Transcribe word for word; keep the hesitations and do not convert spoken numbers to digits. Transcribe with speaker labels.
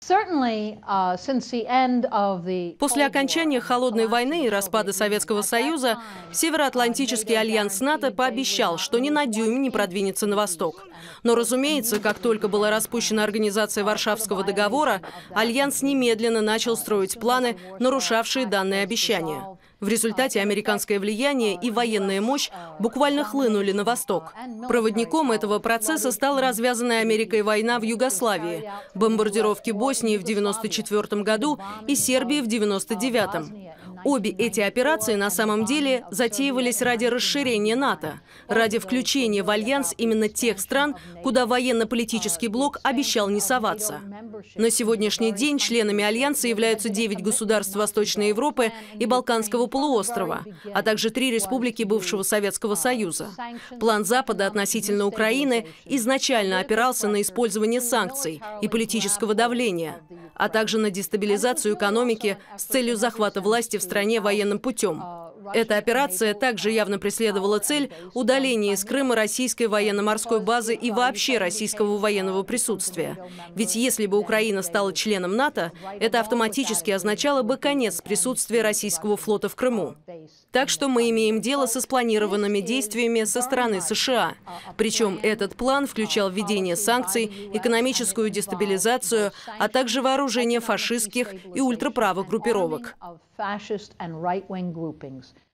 Speaker 1: После окончания Холодной войны и распада Советского Союза Североатлантический альянс НАТО пообещал, что ни на дюйм не продвинется на восток. Но, разумеется, как только была распущена Организация Варшавского договора, альянс немедленно начал строить планы, нарушавшие данные обещания. В результате американское влияние и военная мощь буквально хлынули на восток. Проводником этого процесса стала развязанная Америкой война в Югославии, бомбардировки Боснии в девяносто четвёртом году и Сербии в девяносто девятом. Обе эти операции на самом деле затеивались ради расширения НАТО, ради включения в альянс именно тех стран, куда военно-политический блок обещал не соваться. На сегодняшний день членами альянса являются девять государств Восточной Европы и Балканского полуострова, а также три республики бывшего Советского Союза. План Запада относительно Украины изначально опирался на использование санкций и политического давления, а также на дестабилизацию экономики с целью захвата власти в стране военным путем. Эта операция также явно преследовала цель удаления из Крыма российской военно-морской базы и вообще российского военного присутствия. Ведь если бы Украина стала членом НАТО, это автоматически означало бы конец присутствия российского флота в Крыму. Так что мы имеем дело со спланированными действиями со стороны США. Причем этот план включал введение санкций, экономическую дестабилизацию, а также вооружение фашистских и ультраправых группировок.